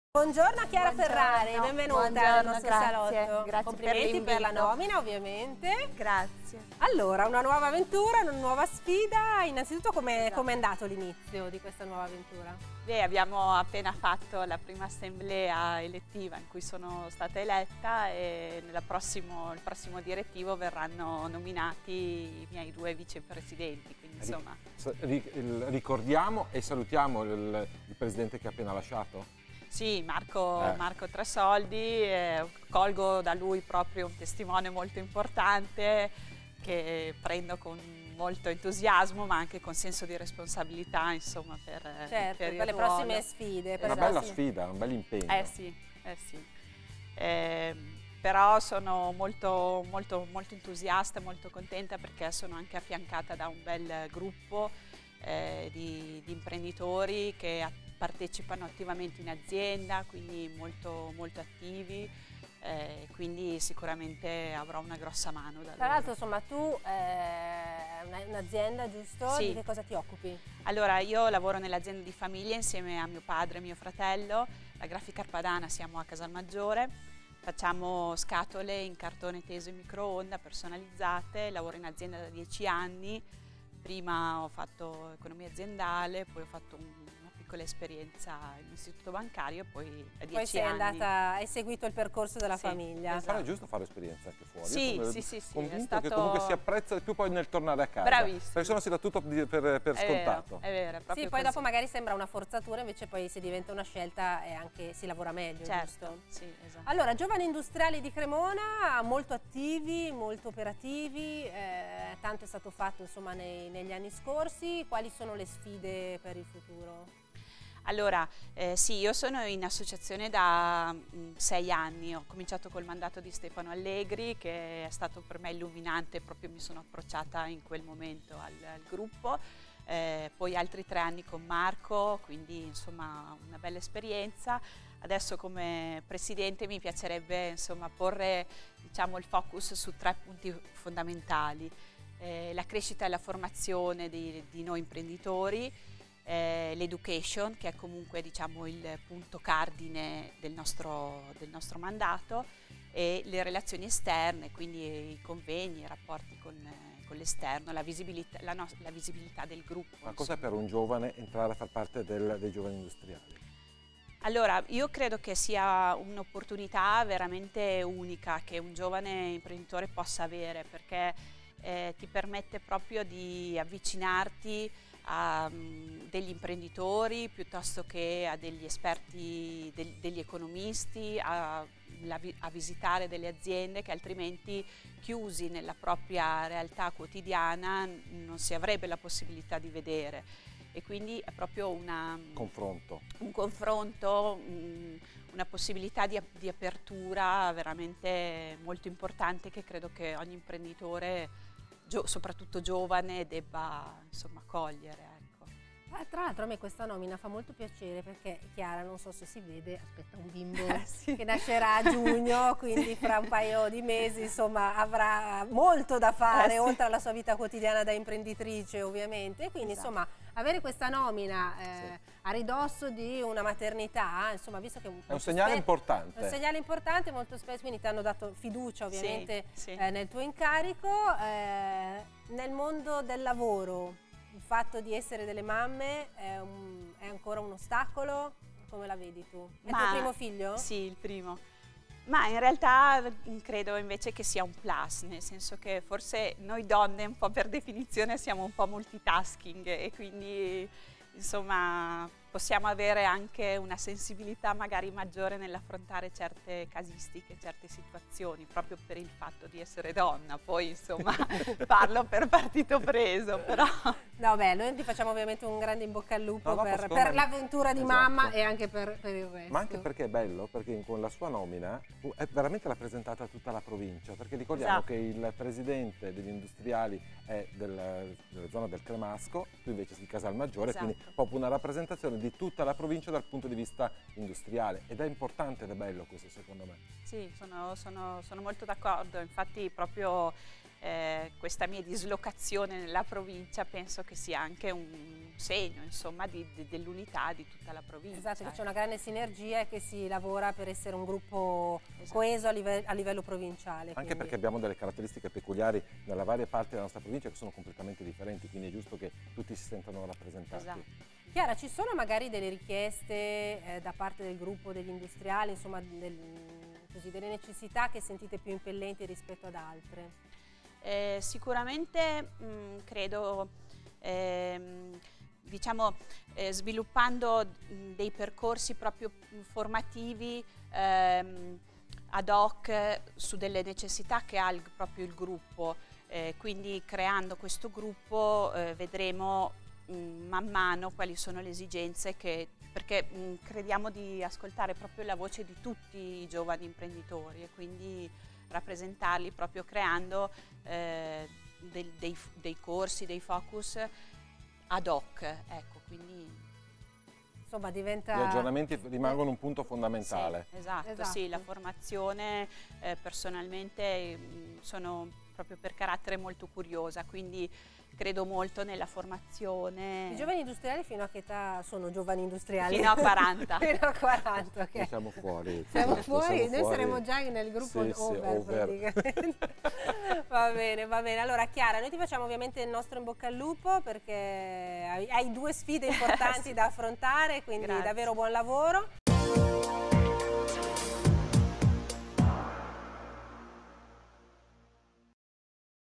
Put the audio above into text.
Buongiorno a Chiara Ferrari, benvenuta nel nostro salotto. Grazie Complimenti per la nomina, ovviamente. Grazie. Allora, una nuova avventura, una nuova sfida. Innanzitutto com'è andato l'inizio di questa nuova avventura? Beh, abbiamo appena fatto la prima assemblea elettiva in cui sono stata eletta e il prossimo direttivo verranno nominati i miei due vicepresidenti. Quindi, insomma... Ricordiamo e salutiamo il presidente che ha appena lasciato? Sì, Marco Tresoldi, colgo da lui proprio un testimone molto importante che prendo con molto entusiasmo ma anche con senso di responsabilità, insomma, per le prossime sfide. Una bella sfida, un bel impegno. Sì. Però sono molto entusiasta, molto contenta perché sono anche affiancata da un bel gruppo di imprenditori che partecipano attivamente in azienda, quindi molto attivi, quindi sicuramente avrò una grossa mano da loro. Tra l'altro, insomma, tu un'azienda, giusto? Sì. Di che cosa ti occupi? Allora, io lavoro nell'azienda di famiglia insieme a mio padre e mio fratello, la Grafica Arpadana, siamo a Casalmaggiore, facciamo scatole in cartone teso e microonda personalizzate, lavoro in azienda da 10 anni, prima ho fatto economia aziendale, poi ho fatto una piccola esperienza in istituto bancario e poi a 10 anni. Hai seguito il percorso della famiglia. Esatto. È giusto fare esperienza anche fuori. Sì. Convinto che comunque si apprezza di più poi nel tornare a casa. Bravissimo. Perché sennò si dà tutto per scontato. È vero, è proprio sì, poi così. dopo magari sembra una forzatura, invece poi se diventa una scelta e anche si lavora meglio, certo, giusto? Sì, esatto. Allora, giovani industriali di Cremona, molto attivi, molto operativi, tanto è stato fatto, insomma, negli anni scorsi. Quali sono le sfide per il futuro? Allora, sì, io sono in associazione da 6 anni, ho cominciato col mandato di Stefano Allegri che è stato per me illuminante, proprio mi sono approcciata in quel momento al gruppo, poi altri 3 anni con Marco, quindi insomma una bella esperienza. Adesso come presidente mi piacerebbe insomma porre, diciamo, il focus su 3 punti fondamentali, la crescita e la formazione di noi imprenditori, l'education, che è comunque, diciamo, il punto cardine del nostro mandato, e le relazioni esterne, quindi i convegni, i rapporti con l'esterno, la visibilità del gruppo. Ma cos'è per un giovane entrare a far parte dei giovani industriali? Allora, io credo che sia un'opportunità veramente unica che un giovane imprenditore possa avere, perché ti permette proprio di avvicinarti a degli imprenditori piuttosto che a degli esperti, degli economisti, a visitare delle aziende che altrimenti, chiusi nella propria realtà quotidiana, non si avrebbe la possibilità di vedere. E quindi è proprio un confronto, una possibilità di apertura veramente molto importante che credo che ogni imprenditore, soprattutto giovane, debba, insomma, cogliere. Tra l'altro a me questa nomina fa molto piacere perché Chiara, non so se si vede, aspetta un bimbo sì, che nascerà a giugno, quindi fra un paio di mesi, insomma, avrà molto da fare, sì, oltre alla sua vita quotidiana da imprenditrice, ovviamente. E quindi, insomma, avere questa nomina a ridosso di una maternità, insomma, visto che è un segnale importante. È un segnale importante, molto spesso, quindi ti hanno dato fiducia, ovviamente, sì. Nel tuo incarico. Nel mondo del lavoro, il fatto di essere delle mamme è ancora un ostacolo? Come la vedi tu? È il tuo primo figlio? Sì, il primo. Ma in realtà credo invece che sia un plus, nel senso che forse noi donne un po' per definizione siamo un po' multitasking e quindi, insomma, possiamo avere anche una sensibilità magari maggiore nell'affrontare certe casistiche, certe situazioni, proprio per il fatto di essere donna. Poi, insomma, parlo per partito preso, però... No, beh, noi ti facciamo ovviamente un grande in bocca al lupo per l'avventura di esatto, mamma e anche per il resto. Ma anche perché è bello, perché con la sua nomina è veramente rappresentata tutta la provincia, perché ricordiamo esatto, che il presidente degli industriali è della zona del Cremasco, tu invece sei di Casalmaggiore, esatto, quindi proprio una rappresentazione di tutta la provincia dal punto di vista industriale, ed è importante ed è bello questo, secondo me. Sì, sono molto d'accordo, infatti proprio questa mia dislocazione nella provincia penso che sia anche un segno, insomma, dell'unità di tutta la provincia. Esatto, che c'è una grande sinergia e che si lavora per essere un gruppo coeso a livello provinciale. Anche quindi. perché abbiamo delle caratteristiche peculiari nelle varie parti della nostra provincia che sono completamente differenti, quindi è giusto che tutti si sentano rappresentati. Esatto. Chiara, ci sono magari delle richieste da parte del gruppo degli industriali, insomma, così, delle necessità che sentite più impellenti rispetto ad altre? Sicuramente credo, diciamo, sviluppando dei percorsi proprio formativi ad hoc su delle necessità che ha proprio il gruppo, quindi creando questo gruppo vedremo man mano quali sono le esigenze perché crediamo di ascoltare proprio la voce di tutti i giovani imprenditori e quindi rappresentarli proprio creando dei corsi, dei focus ad hoc, ecco, quindi Insomma, diventa... Gli aggiornamenti rimangono un punto fondamentale. Sì, esatto, sì, la formazione personalmente sono proprio per carattere molto curiosa, quindi credo molto nella formazione. I giovani industriali fino a che età sono giovani industriali? Fino a 40. Fino a 40, ok. Noi siamo fuori. Siamo fuori, noi saremo già nel gruppo Sì, over, praticamente. Va bene, va bene. Allora Chiara, noi ti facciamo ovviamente il nostro in bocca al lupo perché hai due sfide importanti da affrontare, quindi Grazie. davvero buon lavoro.